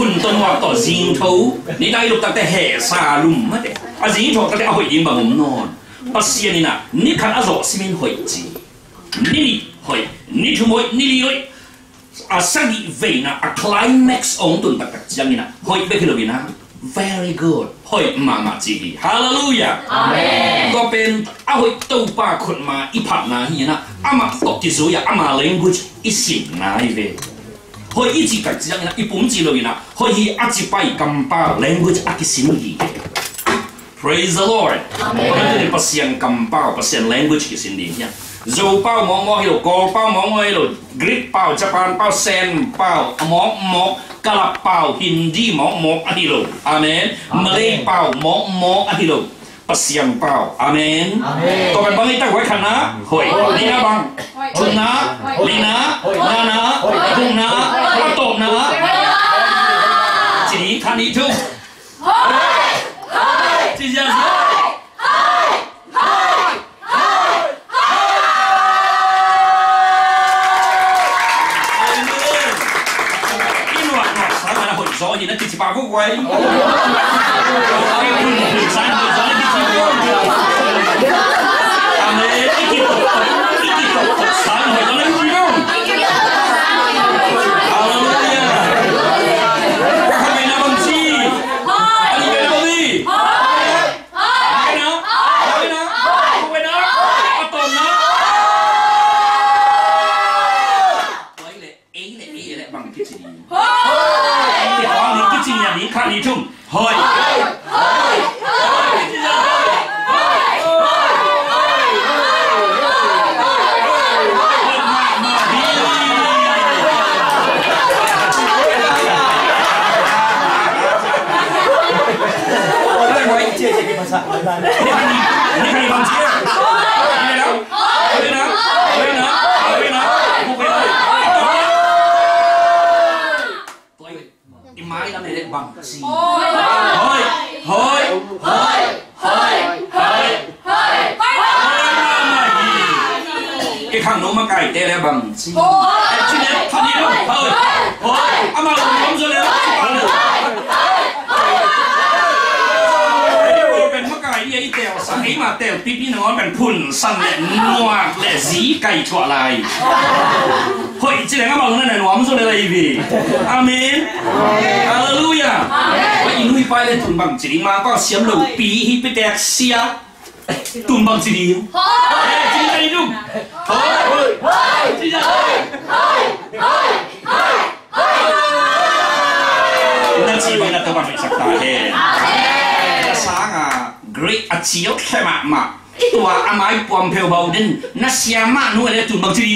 คุณต้นว่าต่อจิงทูนี่ได้ลูกตั้งแต่แห่ซาลุมมาเด็อาจิงทูตั้งแต่เอาหอยยิงบางนอนปัสยานี่นะนี่ขันอาโซสิมินหอยจีนี่หอยนี่ทุ่มหอยนี่ลีหอยอาสักอีเวนะอาคลายแม็กซ์องตุนตักตักจังนี่นะหอยเบคิโลวินะ very good หอยมาจีกีฮาเลลูยาอาเมนก็เป็นเอาหอยตู้ปาคนมาอีผัดนาฮีนะอามาตกที่สุยาอามา language อีสิงนาอีเวหอยอีจีกัดจังนี่นะอีปุ่มจีโลวินะหอยอาจีไปกัมปา language อากิสินกีPraise the Lord. Amen. Kita pasien kampau, pasien language di sini ya. Zhou pau mong hilo, go pau mong hilo, Greek pau, Japan pau, Sen pau, mong Kalap pau, Hindi mong hilo. Amen. Malay pau, mong hilo. Pasien pau. Amen. Amen. Kau bang kita hoi kana, hoi. Lina bang, tuna, lina, nana, tuna, patok na. Jadi kan itu. Chị ra gì? Cái loạt sáng là hồi gió gì nó chỉ bao phút quay. Sáng hồi gió nó chỉ bao phút quay. À này cái gì sáng hồi gió nó chỉ bao. Khăn đi chung hồi bằng gì hơi cái thằng nó mà cày tê là bằng gì em chưa biết thằng đi đâu hơi mà không rồi đấyเป็นมะไก่ยี่เตียวสังมาเตียวพี่น้องเป็นพุ่นสั่นแหลมนัวแหลสีไก่ชั่วลายเฮ้ยจีนก็บอกนั่นแหละหนูไม่รู้อะไรพี่อาเมนฮาเลลูยาว่าอินุยไปเลยตุนบังจีนมาก็เสียมหลูปีฮิปเตกเสียตุนบังจีนจีนใจดุเฮ้ยจีนใจนั่นจีนนั่นตัวบังไม่สักตาเองsáng à great à chiếu khai mạc màตัวอาไม้ปวมเพลเบาดินนัชยามานู่นเลยจุดบางที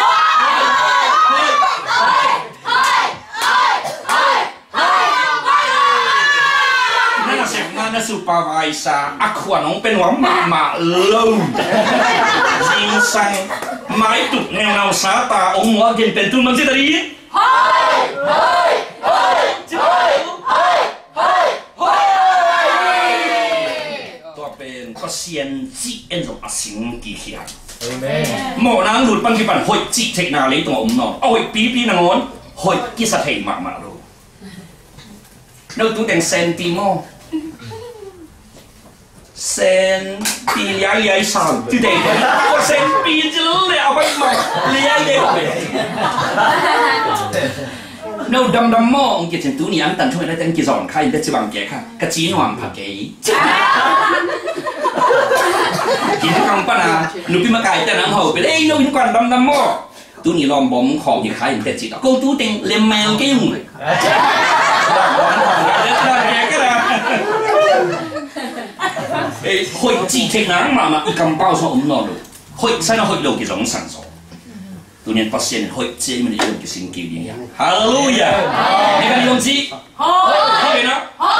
นั่นเสียงงานนักสุปาไวซาอักขวานของเป็นหวังมาลุ่มจิงสังไม้ตุกแนวสาตาองค์หัวกินเป็นจุดบางทีตรีก็เซียนจีเอ็นของอาสิงกี่ขีดหมอน้ำหลุดปังกี่ปันหอยจีเทคนาเลยตัวอมนอนเอาหอยปีนางอนหอยกิสเทงมาดูเราตัวแต่งเซนติโมเซนปีใหญ่สาวตัวแต่งก็เซนปีจะเลยเอาไปมาเลยเด็กเราดำมองกิจตัวนี้อันตันช่วยได้แต่งกิจสอนใครได้จะบังแกค่ะกระจีนวางผักเก๋กินคำปะนะหนูพี่มาไก่แต่น้ำหอไปเลยเราอินกวนดำมอตัวนี้ลองบอมของที่ใครแต่จีนก็ตัวแต่งเลมแมวกิ้งหอยจีเทน้ำมาอีกำเป้าสองนอนเลยหอยใช่ไหมหอยโลกิจสองสันสองตัวนี้发现หอยจีมันยังจะสิ่งเกี่ยวอย่างฮาเลลูยานี่กันยงจีหอยนะ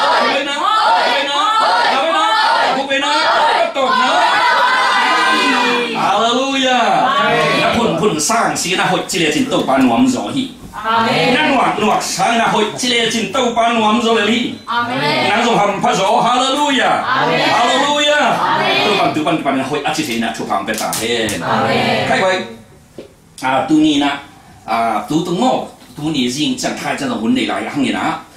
ตกนะฮาเลลูยาแล้วพุ่นสร้างสีนะหอยจีเลจินโตปานวมจอฮีนั่นหวักสร้างนะหอยจีเลจินโตปานวมจอเลยนั่นส่งคำพระโสฮาเลลูยาฮาเลลูยาตัวปันหอยอาชิเซนะถูกคำเป็นตาเห็นใครไปตัวนี้นะตัวงอตัวนี้จริงจังท้ายจะต้องหุ่นในหลายครั้งเนี่ยนะ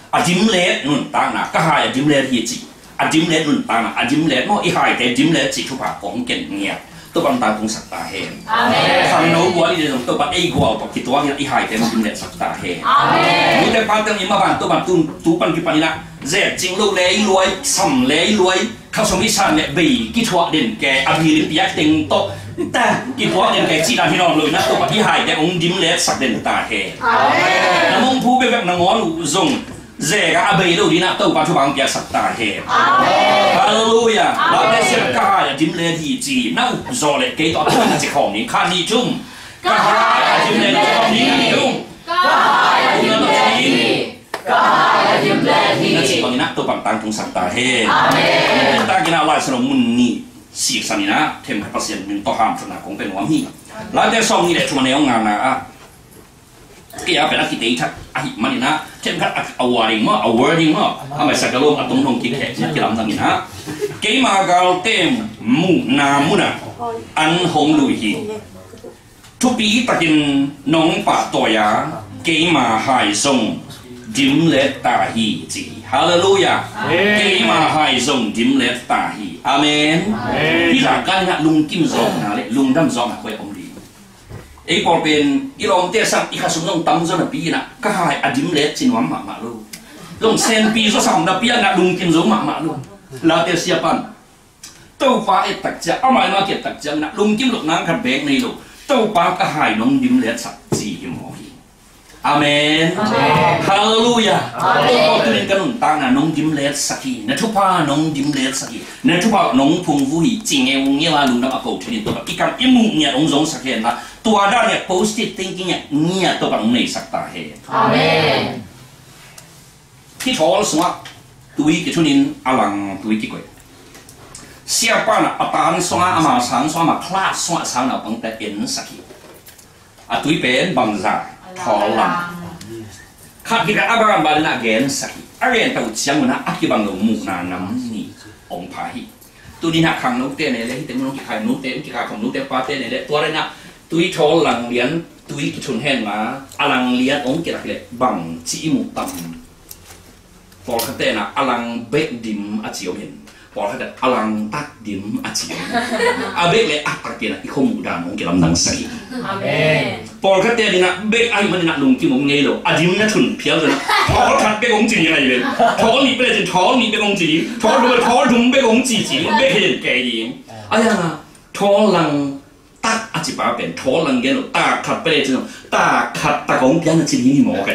จิมเลสนุ่นต่างนะก็หายจิมเลสที่จีจิมเลสนุ่นต่างนะจิมเลสเนาะอีหายแต่จิมเลสจีทุกภาคของเก่งเงียบตัวบันตาตรงสักตาเห็นฟังโน้ตว่าอีเรื่องตัวบันไอ้กัวตกที่ตัวเนี่ยอีหายแต่จิมเลสสักตาเห็นมีแต่ปานตั้งนี้มาบันตัวบันตูปันกี่ปันนี่นะเจ็ดจริงลูกเลี้ยรวยสำเลี้ยรวยเขาสมิชาเนี่ยบีกิทัวเด่นแกอภิริปยักษ์เต็งโตแต่กิทัวเด่นแกจีนาที่นอนเลยนะตัวบันอีหายแต่องค์จิมเลสสักเด่นตาเห็นน้ำมงผู้เป็นแบบนางงอนซงเจ้าอาเบลูดีนะตัวปัจจุบันเปียสัตตาเฮฮาเลลูยาเราได้เสียกายจิมเลดีจีน่าอุจจาระเกยต่อต้นจิของนี้ข้านี้จุ่มกายจิมเลดีของนี้จุ่มกายจิมเลดีกายจิมเลดีนั่นสิตอนนี้นะตัวปังตังตรงสัตตาเฮตากินาลายสนมุนนี่สีสันนี่นะเทมให้พัศยันเป็นต่อห้ามชนะคงเป็นหัวมีเราได้ส่งนี่แหละชวนในห้องงานนะก็อย่าเป็นนักกิจทัศน์อาหิมันนะเช่นครับเอาวอร์ดิ้งมั้งเอาวอร์ดิ้งมั้งทำไมสักกะโลมตรงตรงกิจแห่งกิจลำดังนี่นะเกี่ยมากาลเต็มมูนามุนะอันหงลุยฮีทุกปีตะกินน้องป่าตัวยาเกี่ยมาหายทรงจิมเลตตาฮีจีฮาเลลูยาเกี่ยมาหายทรงจิมเลตตาฮีอาเมนที่หลังกันนะลุงกิมซองนะเลยลุงดำซองนะคุยองไอ้พอเป็นอีลองเตะสักอีกข้าสมต้องตั้งจนปีนะก็หายอดิมเลสจินวันมาลูลงเซนปีก็สามนับปีนะลุงกินซูมาลูแล้วเตะเสียปันตู้ฟ้าไอ้ตักจะเอามาเก็บตักจะนะลุงกินลูกน้ำขัดเบกในลูกตู้ฟ้าก็หายน้องดิมเลสสักจีหมอฮีอาเมนฮาเลลูยาพอตุนินกันนุ่นตั้งนะน้องดิมเลสสักทีนะทุกพ้าน้องดิมเลสสักทีนะทุกพ้าน้องพุงฟูฮีจริงเอวเงี้ยละลุงน้ำอโกตุนินตัวอีกการอิมุเนี่ยองค์ทรงสักเห็นนะตัวด้านเนี่ย positive thinking เนี่ยตัวบังในสักตาเฮอาเมนที่ทอลสวะตัวอีกชุนินอลังตัวอีกกี่คนเสียป้านะอัตานสวะอามาสังสวะมาคลาสสวะสังนะบังแต่เอ็นสักทีตัวอีเป็นบังจ่าทอลังขัดกิจอาบานบาลนาเกนสักทีอะไรตัวเชียงมันนะอักบังลงมุนาน้ำนี่องพาหิตัวนี้นักขังนุ๊กเต้เนี่ยเลยที่เต็มนุ๊กที่ขายนุ๊กเต้ที่ขายของนุ๊กเต้ปาเต้เนี่ยเลยตัวอะไรนะตุยทอลังเลียนตุยกิชนแห่งมาอลังเลียนองเกลักเล็บังจีมุตัมพอเขาเต้นะอลังเบกดิมอาเจียวเห็นพอเขาเต้อลังตักดิมอาเจียวอาเบกเลยอักตะเกียนะอีโคมูดานองเกลัมดังสักพอเขาเต้นี่นะเบกไอ้มันนะลุงกิมงเงยโลอาดิมนะชุนเพียวเลยทอขัดเบกองจียังไงเลยทอนี่เป็นทอนี่เบกองจีทอด้วยทอดุมเบกองจีจีเบกเห็นแก่ยิงอะไรนะทอลังตักอาจิบาเป็นทอลังเกนตาขัดไปเลยจ้ะตาขัดตาของแกนั่นชิ้นนี้หมอกัน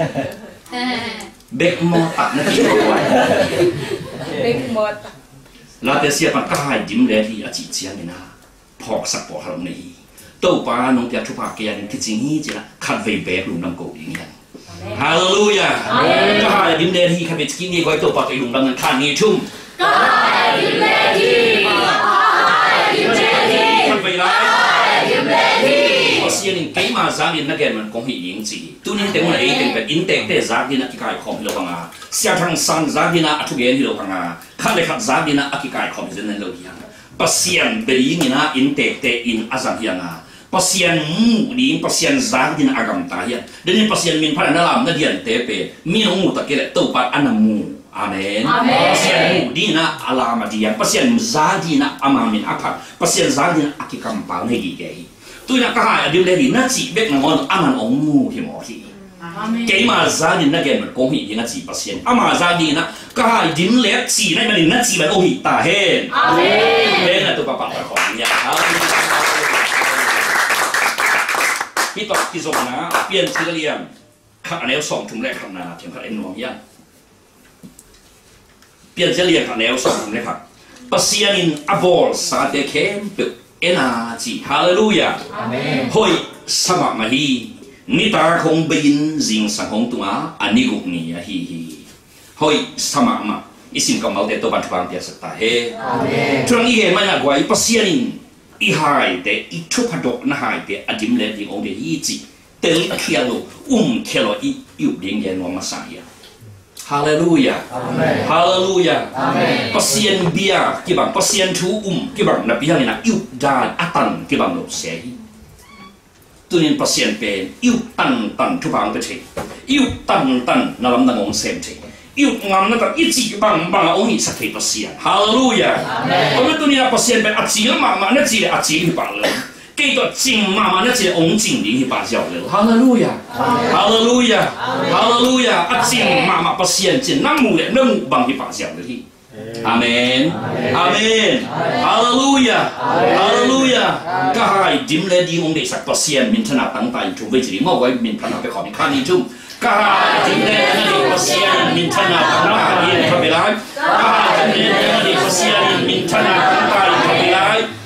เบกมอตักนั่นที่ตัวเบกมอตักลาเตเซียปันก็หายยิ้มเลยที่อาจิเชียงนี่นะพอกสักพอเราในตัวปลาน้องเปียทุพาเกียนที่จริงนี่จ้ะขัดเวเบกลุงน้ำโกอย่างเงี้ยฮาเลลูยาก็หายยิ้มเลยที่ขัดเวสกินนี่ก็ตัวปลาตัวลุงน้ำเงินขันนี่ชุ่มก็หายยิ้มเลยที่ขัดเวลาเสียงเกี่ยมาจากนี่นักเรียนมันคงหิ้งจีตัวนี้เต็มเลยเต็มเป็นอินเตอร์เตจากนี่นักกิจการคอมพิวเตอร์งาเสียทางสันจากนี่นะทุกอย่างที่เราทำงาขั้นเลยขัดจากนี่นะกิจการคอมพิวเตอร์นั่นเราอย่างภาษาเบรีนี่นะอินเตอร์เตอินอาจารย์อย่างภาษามูดีภาษาจากนี่นะอากาศตาอย่างเดี๋ยวนี้ภาษามีพันธุ์นั่นแหละนั่นเดียนเตเปมีน้องมูตะเกียร์ตัวปัดอันนั้นมูอาเมนภาษามูดีนะอัลลามาดีอย่างภาษาจากนี่นะอามามินอักขัดภาษาจากนี่นะกิจการปังให้กี่เกย์ตัวนักข่าวอดีตเลยนักจีเบกนังอนอามันองมูที่หมอที่เกี่ยมาซาดินนักเก็ตมันคงหินักจีปัสเซียนอามาซาดินนะข่าวดินเล็กจีนั่นมันนักจีมันโอหิตาเฮนเฮนนะตัวปะปะปะของเนี่ยพี่ตอบที่ส่งนะเปลี่ยนชื่อเรียนข้าแนวส่งถุงแรกขนาดถึงข้าเอ็นหน่วงยังเปลี่ยนชื่อเรียนข้าแนวส่งถุงแรกครับปัสเซียนินอับอลซาเดเคมเปเอ็นอาจีฮาเลลูยาเฮ้ยสมัครมาฮีนิตาคงบินจิงสังหงตัวอันนี้กุนี่ฮีเฮ้ยสมัครมาอิสินกำลังเตตัวบันทึกบังเตียสตาเฮช่วงนี้เห็นมันอะไรปัสเซียนินอีหายเตอีทุพดกน่าหายเตอดิมเลดิองเดียจีเตลิเคียโลเคโลอีอยู่เดียงเย็นวันมาสายฮาเลลูยาฮาเลลูยาปัสเซียนเบียกี่บังปัสเซียนทูกี่บังนับยังไงนะยุดดานอัตันกี่บังโลเซีย tu nên pasien pen yêu tan thu bang pe che yêu tan na lam na ngong sem che yêu ngam na ta ichi bang ong hi sa thei pasien hallelujah amen tu nên pasien pen achi ma na chi achi hi ba le ke to jing ma na chi ong jing li hi ba xiao le hallelujah hallelujah hallelujah achi ma pasien jin na mu le na mu bang hi ba xiao le hi amen amen hallelujah hallelujah cả hai dim le đi ông để sạch pasien min thana tăng tại chung với chỉ ngồi min thanaไปขอมีค่านี้chung cả hai dim le đi pasien min thana tăng tại yên thọไปlại cả hai dim le đi pasien min thana tăng tại thọไปlại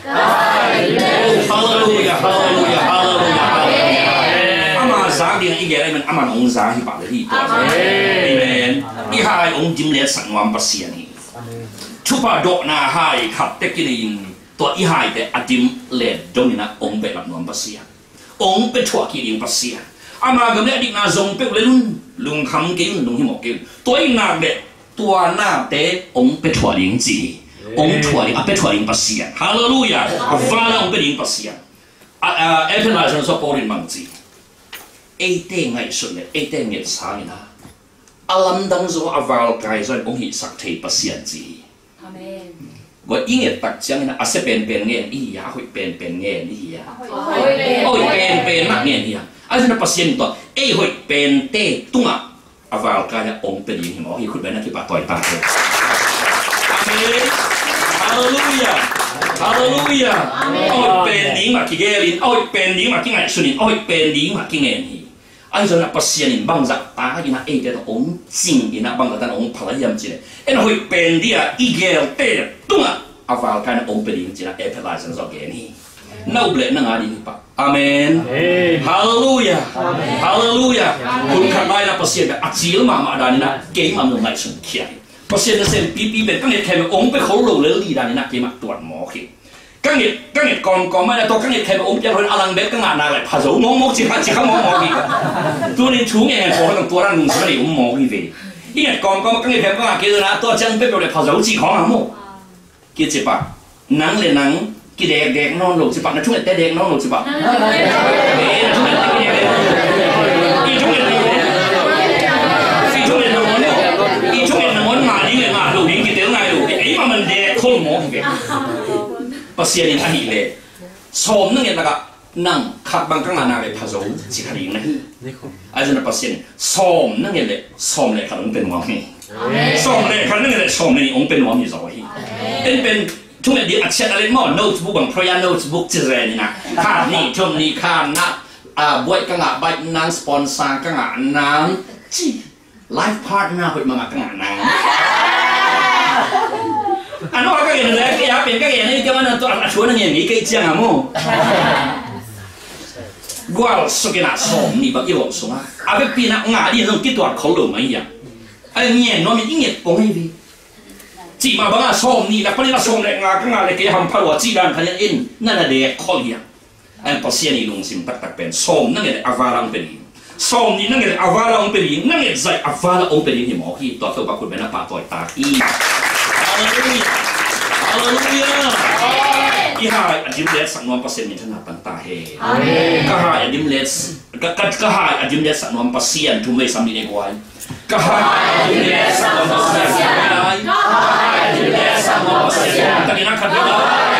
hallelujah hallelujah hallelujah ama sáng đi ý nghĩa này mình ama ông sáng thì bảo là gì amen ý hai ông dim le sạch ngoan pasienชุบดอกนาหายขับเต็กินินตัวอีหายแต่อดิมเล็ดตรงนี้นะองเป็นหลับนอนปัสเซียองเป็นถั่วกินปัสเซียอามากับเนี่ยดินาทรงเป็นเลยลุงคำกินลุงหิมกินตัวอีนาเด็ตัวหน้าเตะองเป็นถั่วลิงจีองถั่วลิงเป็นถั่วลิงปัสเซียฮาเลลูยาฟ้าแล้วองเป็นลิงปัสเซียเอฟเฟนไลซ์เราบอกลิงมังจีเอเต้ไงสุดเนี่ยเอเต้เงียบสามีนะอลัมดังโซอาวาลกายส่วนองหิสักเทปัสเซียจีว่าอีเงี้ยตักจังนะอาจจะเป็นเงี้ยอียาคุยเป็นเงี้ยอียาโอ้ยเป็นมากเงี้ยอียาอาจจะนับเปอร์เซ็นต์ตัวเอ้ยคุยเป็นเต้ตุ้งอ่ะอาวาลกายองเป็นยิงหมอที่คุยเป็นนักที่ปาต่อยตาเลยอาเมนฮาเลลูยาฮาเลลูยาโอ้ยเป็นยิงมากี่เกลินโอ้ยเป็นยิงมากี่ไงสุนินโอ้ยเป็นยิงมากี่เงี้ยนี่อาจจะนับเปอร์เซ็นต์บางจากตาที่น่ะเอ้ยแต่องจริงที่น่ะบางจากตาองพลายยามจีเนี่ยเอ็นคุยเป็นเดียอีเกลเต้ตุ้งอ่ะอาฟาลกันองเป็นยิงจีน่ะเอฟไลซ์นั่นก็เกนี่น่าเบลนั่งอะไรนี่ปะอาเมนฮาเลลูยาฮาเลลูยาคุณขัดได้นะเปอร์เซ็นต์แบบอัจฉริยะมาดานี่นะเก่งมาเมืองไหนสุดเขียนเปอร์เซ็นต์เซนปีเป็นตั้งแต่แค่องไปเขาโหลเลยลีดานี่นะเก่งมาตรวจหมอขีดกังเหตุก่อนไม่ได้ตัวกังเหตุแค่องจะเป็นอลังเบ็ดกังงานอะไรผสมมองจีเขามองอีกตัวนี้ชูเงี้ยพอตั้งตัวนั้นนุ่งสลิมมองอีกทีอีเหตุก่อนกังเหตุแค่กังงานกินนะตัวจังเป็นแบบผสมจีของอ่ะมั้งกินจีบะหนังเลยหนังกินเด็กนอนหลุดจีบะนะช่วยแต่เด็กนอนหลุดจีบะเอ๊ะนะช่วยแต่เด็กอีช่วยนอนเนี่ยอีช่วยนอนมาดีเลยมาหลุดกินเด็กไงหลุดไอ้มันเด็กคนมองอีกปัสเซียนินอหิเลสมนั่งเนี่ยนะครับนั่งขับบางครั้งนาเลยผสมสิคดีนะอาจารย์ปัสเซียนสมนั่งเนี่ยเลยสมเลยขันองเป็นหวังนี่สมเลยขันนั่งเนี่ยสมเลยองเป็นหวังอยู่สองที่เป็นทุกอย่างดีอัจฉริยะอะไรมั่งโน้ตบุ๊กบางพรยาโน้ตบุ๊กจะเรียนนี่นะข้านี่ชมนี่ข้านะบวยกังอ่ะใบนั้นสปอนเซอร์กังอ่ะนั้นจีไลฟ์พาร์ทเนอร์หุ่นมากังอ่ะนั้นano ka kaya na kaya pen kaya na ikaw na to at suwan niya ni kay tiyang mo gwal so kina som ni ba iyo so nga abe pina nga di nong kitwa kholo mai ya ai nyen no mi inget pong hi vi ji ma ba nga som ni la pa ni la som le nga ka nga le kay ham phalwa ji dan khan in na na de khol ya ai pasien ni lung sim tak pen som na nge avarang pen som ni na nge avarang pen na nge zai avara ong pen ni mo hi to to ba kun be na pa toy ta hi Hallelujah. Hallelujah. Ihai adim let sak nuam pasien min thana pan ta he. Amen. Kahai adim let kahai adim let sak nuam pasien thum le sam ni ne kwai. Kahai adim let sak nuam pasien. Kahai adim let sak nuam pasien. Ta ni nak khat ba.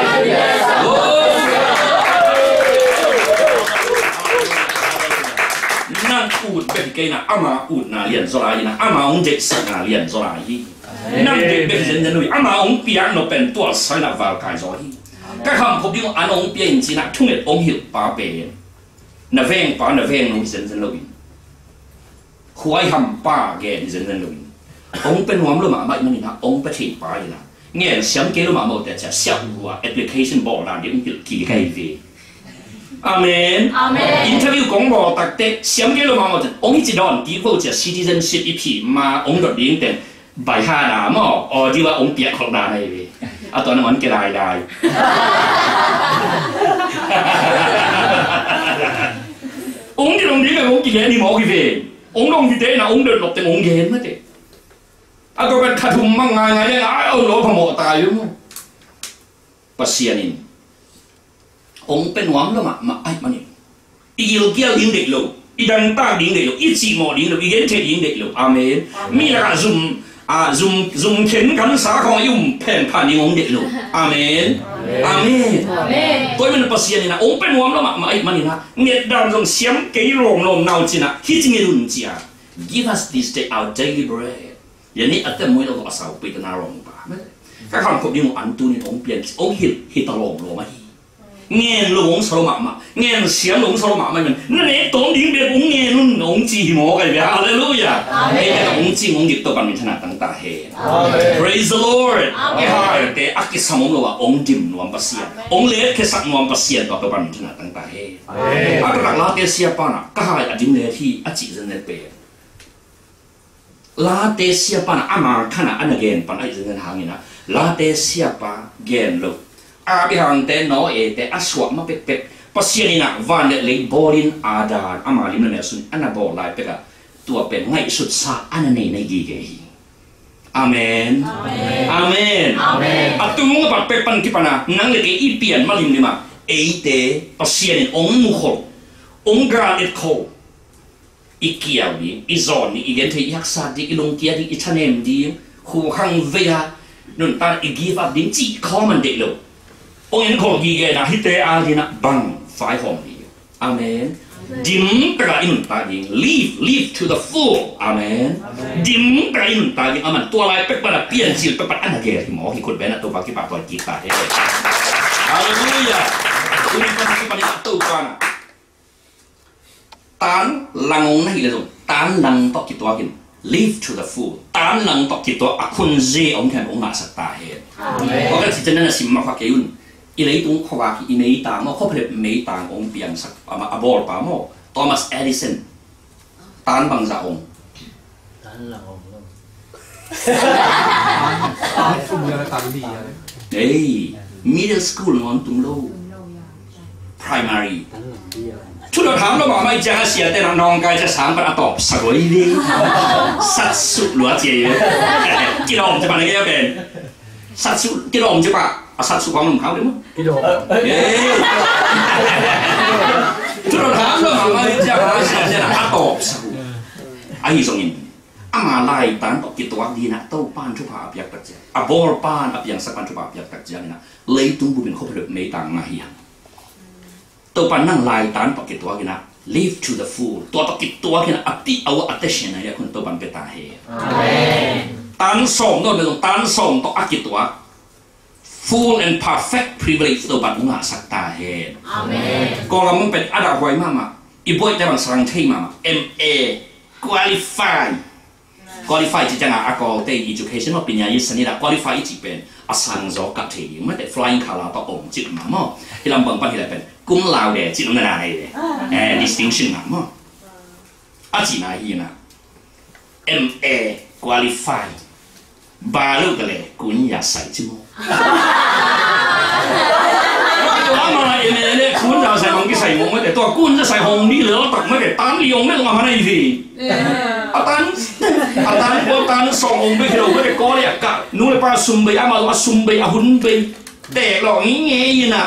Nang ut be ke na ama ut na lian so lai na ama ong je sak na lian so lai hi. Nam de be zen zen lui ama ong piang no pen tua sai na val kai zo hi ka kham pho biu an ong piang chi na thung et ong hiu pa pe na veng no zen zen lui khuai ham pa ge zen zen lui ong pen wam lu ma mai mani na ong pa thi pa ina nghe xiam ke lu ma mo te cha xiao hua application bo la de ong ki kai ve Amen. Amen. Interview 講過特的，想幾多萬我就，我呢隻人幾個就 citizenship 一批嘛，我就點定。bài ha nào mà đi vào ông tiệt học đà này về, toàn là món cái đài, ông đi đồng đi cái ông kia đi mò cái về, ông đồng như thế nào ông được lột tiền ông ghen mất đấy, tôi cần khát thùng mang ngày này ông lỗ phải mò tài đúng không? Pasien ini, ông penwam lo mà ai mà này, อีลเกียลิงเด็กลูกอีดันตาลิงเด็กลูกอีจีโมลิงลูกอีเกนเทลิงเด็กลูกอาเมนมีละกันซุ่มเข็นกันสาของยุ่มแผ่นผ่านนิงเด็กลูกอาเมนอาเมนตัวมันภาษานี่นะองค์เป็นหัวเรามาไอ้มันนี่นะเงียดดำจงเสียมเกยลงลมนาวจีนะฮิจิเงรุนจีอ่ะ give us this day our daily bread อย่างนี้อาจจะมวยเราต้องอาศัยไปตนารองป่ะก็คำพูดนี้อันตัวนี้องเปลี่ยนองฮิตตลงลงมาเงี้ยลงสโลมาเงี้ยเสียลงสโลมามันนั่นเองตอนดิ้งเบียองเงี้ยนุ่นองจีหิมอกันเบียฮาเลลูยาเอ้ยองจีองจิตตัวกันมีขนาดต่างๆเฮ praise the Lord ไอ้ห่าแต่อักษรสมองเราว่าองจิมนวมปัสเซียองเล็กแค่สักนวมปัสเซียตัวกันมีขนาดต่างๆเฮอักษรลาเตเซียปานะก็ให้อจิมเลที่อจิเรนเนเปลาเตเซียปานะอามาขนาดอันเกนปานะอจิเรนหางนี่นะลาเตเซียปาเกนลูกอาบิฮังเตนโนเอเตอสวะมาเป็ดปัสเซียนี่นะวันเดลิบอลินอาดานอามาลิมเนสุนอันนั้นบอกลายเป็ดตัวเป็นไงสุดสาอันนั้นในกีเกย์อาเมนอาเมนอัตุมุงกับเป็ดปันกิปนะนั่งเล็กอีเปียนมาลิมนี่มาเอเตปัสเซียนี่องมุของกราเอ็ดโคอีเกียวนี่อีซอนนี่อีเกนเทียักษ์ซาดิอีลงเกียดิอีชาเนมดิคู่ขังเวียนุ่นตาอีกีฟับดิ้งจีคอมันเด็กลูกองค์นี้ของกีเกนะฮิตเตอาดีนะบังไฟหอมดีอาเมนดิมกระอินตาดิง live to the full อาเมนดิมกระอินตาดิงอามันตัวลายเป็ดปะเปลี่ยนสิเป็ดปะอันนั้นเกย์ที่หมอที่คนเป็นตัวปากที่ปากตัวกีตาร์เฮ้ยฮาเลลูยาอุลิปัสกิปนิตัวปานะตานลังองนั่นเลยส่งตานลังตอกกิตัวกิน live to the full ตานลังตอกกิตัวอคุณเจองแทนองนาสตาเฮ้ยเพราะงั้นที่จะนั่นสิมาพักเกยุนอีเลยตรงเขาว่าอีเมย์ต่างมั้งเขาผลิตเมย์ต่างองเปียงสักมาบอลป่ามั้งโทมัสเอดิสันตานบางจากองตานหลังองตานฟุ่มยังตานดีอะไรเฮ้ย middle school งอนตุ้งโล primary ชุดเราถามเราบอกไม่จะเสียแต่น้องกายจะสามปันตอบสักวันนี้สัตว์สุดหลัวเจี๋ยกิโลมจะปันอะไรก็เป็นสัตว์สุดกิโลมจะปะสัตว์สุดความหนุ่มเขาด้วยมั้งกิโลเย้ชุดเราถามเราบอกไม่จะเสียแต่ตอบสักไอ้สองอินอามาไล่ตานตอกกิตัวดีนะเต้าป้านชุบหาบยักตัดเจ้าบอลป้านอบยังสักปันชุบหาบยักตัดเจ้านี่นะเลยตุ้งบุเป็นเขาผลิตเมย์ต่างมาเฮียตัวปันนั่งลายตานตอกกิตัวกินะ live to the full ตัวตอกกิตัวกินะอติเอาอัตเชนนะคุณตัวปันเป็นตาเฮตานส่งโน่นเป็นตรงตานส่งตอกกิตัว full and perfect privilege ตัวปันงาสักตาเฮก็เรามันเป็นอันดับไว้มากๆอีบอยแต่บางสังเกตมา MA qualify ที่จะงานอักอลเตย education ว่าปัญญายิ่งสนิทละ qualify ที่เป็นอาสังโจกับเทียมไม่แต่ flying color ต่อองจิตมาหม้อที่ลำบากปัญหาเป็นกุ้งลาวเดจิตนั่นอะไรdistinction มาหม้ออาจีน่าฮีนะ MA qualify บาลูกันเลยกุ้งอยากใส่จิโม่อามาเอ็มเนี่ยคุณจะใส่ของที่ใส่หงไม่แต่ตัวกุ้งจะใส่หงนี่เหลือตักไม่แต่ตันลียงไม่ต้องมาในทีอาตันพอตันส่งหงไปที่เราไม่ได้ก้อนเนี่ยกะนู้นเลยป้าซุ่มไปอามาว่าซุ่มไปอาหุ่นไปแต่หลอกงี้เงี้ยนะ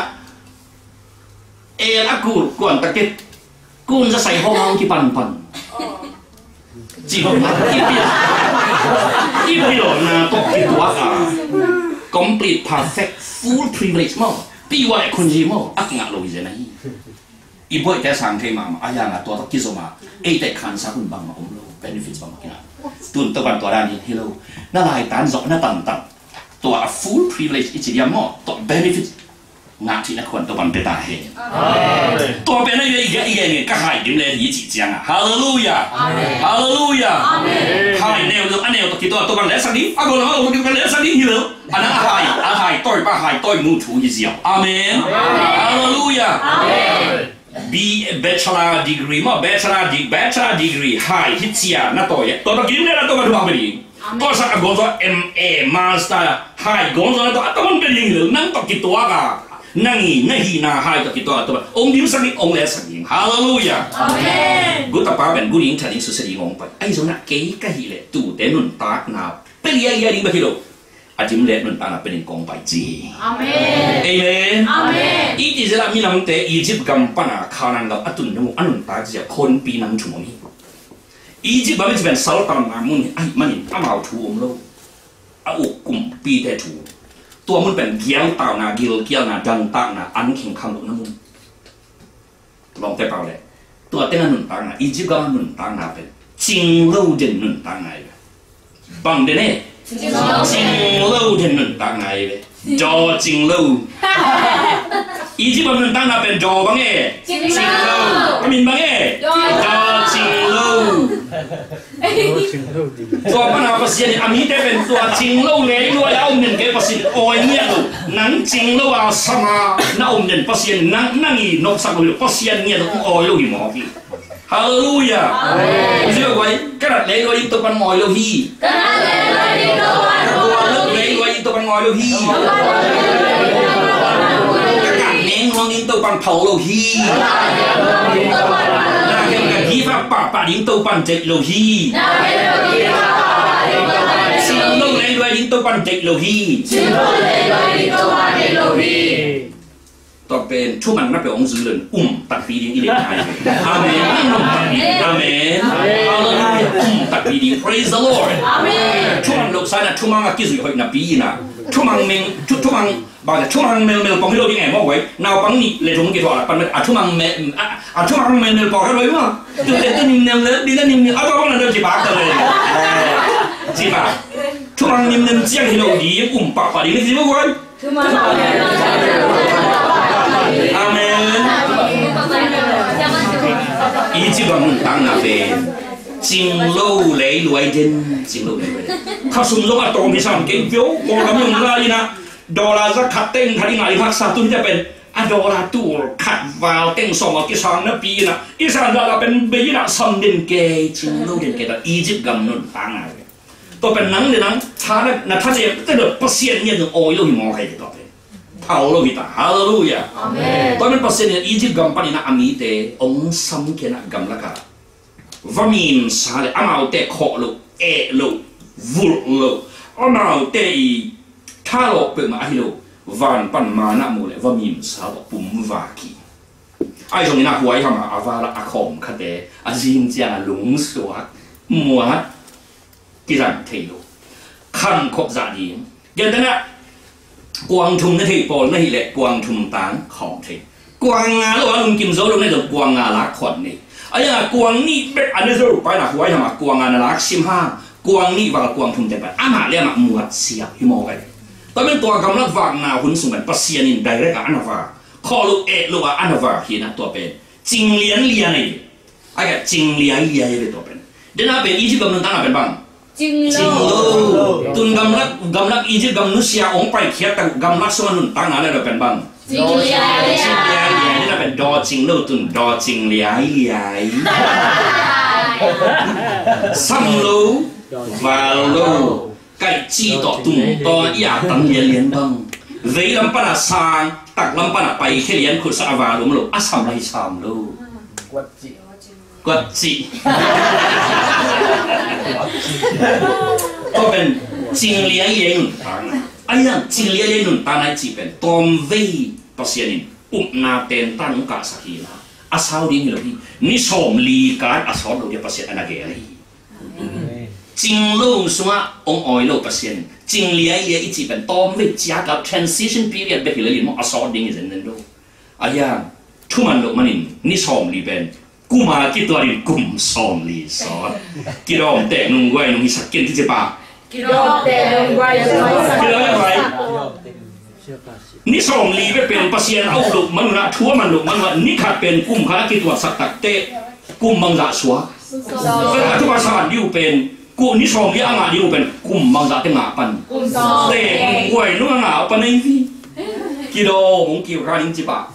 อากูก่อนตะเก็ตกุ้งจะใส่หงที่ปันจีบมาอีพีหลอกนะตกที่ตัวอ่ะ complete perfect full privilege มั้งปีว่าคนจีมั้งอักงะลอยจะไหนอีบอยแต่สังเกตมาอายังอ่ะตัวตะกี้สมาแต่คันสักคนบางมาอมโล benefits บางกินอ่ะตุนตัวกันตัวด้านนี้ฮัลโหลน่าลายตันจอกน่าตันตัว full privilege อีกอย่างมั้งตัว benefits งานที่นักคนตัวมันเป็นตาเห็นตัวเป็นอะไรอีกเนี่ยก็หายดิ้มเลยอีกจีจังอ่ะฮาเลลูยาฮาเลลูยาหายแนวเรื่องอันแนวตัวมันเล็กสักนิดอ่ะก็แล้วมันเล็กสักนิดเหรออันนั้นหายต่อยป้าหายต่อยมูทูอีกอย่างอาเมนฮาเลลูยาB bachelor degree มั้ง bachelor degree หายฮิตเซียนั่นตัวตะกี้เนี่ยตัวมันดูอะไรตัวสักก็จะ MA master หายก็จะตัวมันเป็นยังไงนั่งตะกี้ตัวกะนั่งหีน่าหายตะกี้ตัวองค์ดิ้มสักนิดองค์เล็กสักนิดฮาเลลูยาอาเมนกูตะป้าเป็นกูยิ่งทันยิ่งสุดสิ่งองค์ไปไอ้ส่วนนั้นเก๋ก็ฮีเลยตู่เตนุนตากนาเป็นยังไงดิ้งไปที่โลอาจิมเล็ดนุ่นตาเป็นกองไปจีอาเมนเอเมนอาเมนอีที่จะมีน้ำเตะอียิปต์กำปั้นข้านันเราอัตุนนุ่งอันนุ่นตาจะคนปีนังชั่วโมงนี้อียิปต์แบบนี้เป็นสารตามนามุนไอ้มันอามาถูมโลอาอุกุมปีแต่ถูตัวมันเป็นเกี่ยวตานากิลเกี่ยวนาดันตานาอันขิงคำหนุนน้ำมุนลองแต่เปล่าเลยตัวเต้นนุ่นตานาอียิปต์ก็นุ่นตานาเป็นจริงโลเด่นนุ่นตาไงบังเดเน่จริงโลเด่นนุ่นตาไงเลยจอจริงโลอีจิปต์มันตั้งนาเป็นจอบังเอ๋จริงโลก็มินบังเอ๋จอจริงโลตัวปัญหาภาษาเนี่ยอามีแต่เป็นตัวจริงโลเลยด้วยเอาเงินเก็บภาษีโอ้ยเนี่ยลูนั่งจริงโลอาสมาน่าเอาเงินภาษีนั่งอีนกสักลูภาษีเนี่ยต้องโอ้ยลูหิมอกีฮาเลลูยาคุณเชื่อไว้กระดาษเล็กไว้ตัวปันมอยโลฮีกระดาษเล็กไว้ตัวปันมอยโลฮีตัวเล็กไว้ตัวปันมอยโลฮีลองยิงตัวปันเผาโลฮีน่าเกี่ยวกับที่ป่ายิงตัวปันเจ็ดโลฮีชิงโลเลยด้วยยิงตัวปันเจ็ดโลฮีต่อเป็นช่วงมันนับเป็นองค์สื่อเลยตัดปีดิ้งอีเล็กไทยอาเมนตัดปีอาเมนฮาเลลูยาตัดปีดิ้ง praise the Lord ช่วงมันลูกชายนะช่วงมันกิจสุดหอยนับปีนะช่วงมันเมงช่วงมันบางช่วงมันเมลปองที่เราที่ไงมองไว้นาวปังนี่เลยตรงกี่ตัวละปันช่วงมันช่วงมันเมลปองกันเลยมั้งจุดเด่นตัวนิ่มๆเลยดีนะนิ่มๆเอาตัวนั้นเดินจีบกันเลยจีบช่วงมันนิ่มๆเจียงที่เราดีป่าดีนี่จีบไว้อาเมนอีจิปต์มันตั้งนาเฟ่จริงโลเลยรวยเด่นจริงโลเลยข้าสุ่มลงอัตโตมีสามเก่งเฟี้ยวโกงยุ่งไรนะดอลลาร์จะขัดเต้งทันทีงานภาคสาตุนจะเป็นดอลลาร์ตัวขัดวาวเต้งสองกิสานนะปีนะอิสราเอลเป็นเบียร์สันเดนเกย์จริงโลเดนเกย์แต่อียิปต์กำนุ่นตั้งอะไรตัวเป็นนังเลยนังท่าเนี่ยนะท่าจะแต่เด็กเปอร์เซ็นต์เนี่ยโอ้ยโลหิมอใครตัวเป็นเผาโลหิตาฮาเลลูยาตัวเป็นเปอร์เซ็นต์เนี่ยอียิปต์กำปั้นนะอามีเตองสัมเกนะกำละกันว่ามีนสาเลยอามาเตขอโลเอโลวุลโลอามาเตถ้าเราเปิดมาให้เราวันปันมาหน้ามูเลยว่ามีสาวปุ่มวากีไอ้ตรงนี้นะหัวไอ้ทำอาวาละอาคมคดีอาจิมจางหลงสวดมัวกิรันเทโลขันขบจาดีอย่างนั้นนะกวางทุมนั่นที่ปอลนั่นที่แหละกวางทุมต่างของเทกวางงาแล้วว่าลุงกิมโซลงในตัวกวางงาลักขวัญนี่ไอ้ยังกวางนี่เป็นอันนี้สรุปไปนะหัวไอ้ทำกวางงาลัก15กวางนี่ว่ากวางทุมแต่แบบอามาเรียกมามัวเสียหิมอกันตอนเป็นตัวกำลังวางนาหุ่นสูงเป็นปัสเซียนินได้เรียกอันวาข้อลูกลูกอันวาที่นะตัวเป็นจิงเลียนนี่ไอ้แกจิงเลียนเลยตัวเป็นเดี๋ยวน่าเป็นอีจิปต์กำลังตั้งเป็นบ้างจิงโลตุนกำลังอียิปต์กำลังเสียองไปเขียนแต่กำลังสมนุนตั้งอะไรเป็นบ้างจิงเลียนี่น่าเป็นดอจิงโลตุนดอจิงเลียซัมโลวาโลไก่จีต่อตุ่มต่ออยากตั้งเลี้ยงบ้างเวลาปนาสางตักลำปนาไปแค่เลี้ยงขุดสะวาลุมโลอาสามไรสามโลกวดจีก็เป็นจิงเลี้ยงเองต่างไอ้ยังจิงเลี้ยงนุ่นต่างในจีเป็นตอมเวปัสยานินนาเตนตั้งกาสักทีนะอาสาวดิ้งเลยที่นิสมลีการอาสาวเราเดียปัสยานาเกลีจิงโลสวะองออยโลปัสยานินจิงเลี้ยงอีจีเป็นตอมเวจ้ากับ transition period แบบที่เราเรียนว่าอาสาวดิ้งอย่างนั้นดูไอ้ยังทุมันโลมันนิสมลีเป็นกูมาคิดตัวนี้กุมสอมลีสอนกิโลเตะนุ่งไว้นุ่งสักกินที่จะปะกิโลเตะนุ่งไว้กิโลอะไรนี่สอมลีไปเป็นปัสยานเอาลูกมันนะทั่วมันลูกมันว่านี่ขาดเป็นกุมขาคิดตัวสักตักเตะกุมมังสะสวะแต่ทุกภาษาดิวเป็นกูนี่สอมลีอ่างดิวเป็นกุมมังสะเต็งหาปันเตะนุ่งไว้นุ่งหาปันนี่พี่กิโลมงกี่ครั้งจิบะ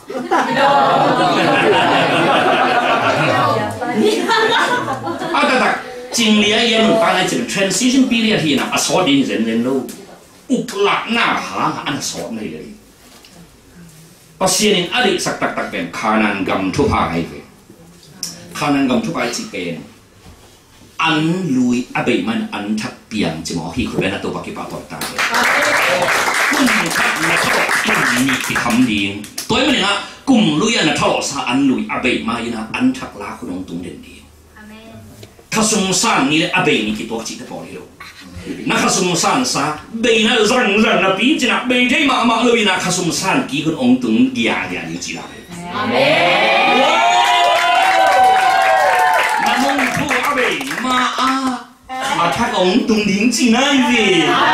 แต่จิงเลี้ยงมันตายในจุด transition period ที่นะสอนดินเรียนรู้อุกลักหน้าหาอันสอนเลยปัสยานินอดีตสักตักเป็นขานันกำทุพายไปขานันกำทุพายจีเป็นอันลุยอเบมันอันทักเปียงจะมอฮีคุณเป็นตัวปักกิปาตัวตาคุณทักนะเขาคุณมีที่คำดีตัวมันเนี่ยนะกลุ่มลุยนะทะเลาะซาอันลุยอเบมาอยู่นะอันทักลาคุณองตุงเด่นดีถ้าสงสารนี่อเบนี่กี่ตัวจิตจะพอเลยนะข้าสงสารซาเบนะรังนะปีจินะเบที่มาเลยนะข้าสงสารกี่คนองตุงเกียร์อย่างนี้จีละอาเมนนั่นองทุกอเบมาทักองตุงดิ้งจีน่าอยู่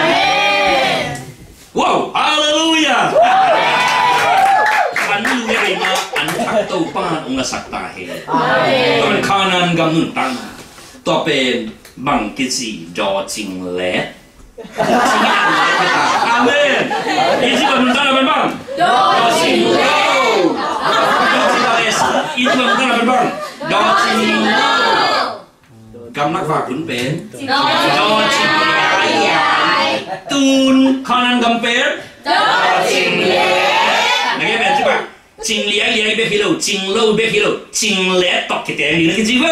ว้าวฮาเลลูยาอันนี้เลยมาอันทักตัวป้านองค์สักตาเฮตอนข้านั้นกำนุนตั้งต่อเป็นบังกิจีจอจิงเล็ดอาเมนอีที่กำนุนตั้งเป็นบังจอจิงเล็ดอีที่กำนุนตั้งเป็นบังจอจิงเล็ดกำนักฝากคุณเป็นจอจิงเล็ดตูนข้านั้นกำเป็นจอจิงเล็ดนักเรียนเป็นใช่ปะจิงเลี้ยเบี้ยกิโลจิงโลเบี้ยกิโลจิงเล็ดตอกเกตนี่นักจีบ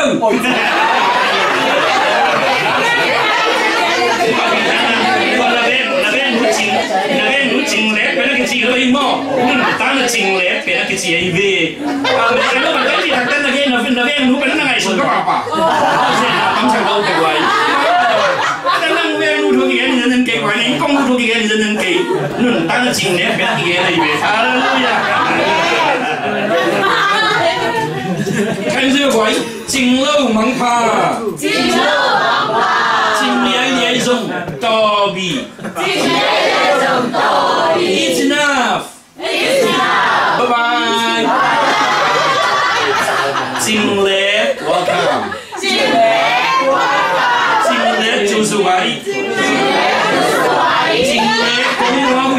จิงเล็ดเป็นนักจีเลยมั้งตั้งแต่จิงเล็ดเป็นนักจีไอเว่แต่แล้วมันก็ที่ทางตั้งแต่นักเป็นรู้เป็นนักไงสุดก็ป่ะต้องใช้เราเก็บไว้แต่นั่งเว้นรู้ทุกอย่างนี่นั่นเก็บไว้นี่กล้องรู้ทุกอย่างนี่นั่นเก็บนู่นตั้งแต่จิงเล็ดเป็นนักจีไอเว่ฮาเลลูยา看这回金肉盲趴，金肉盲趴，金莲莲中多比，金莲莲中多比 ，It's enough，It's enough， 拜拜。金莲 welcome， 金莲 welcome， 金莲就是我，金莲就是我，金莲恭喜我。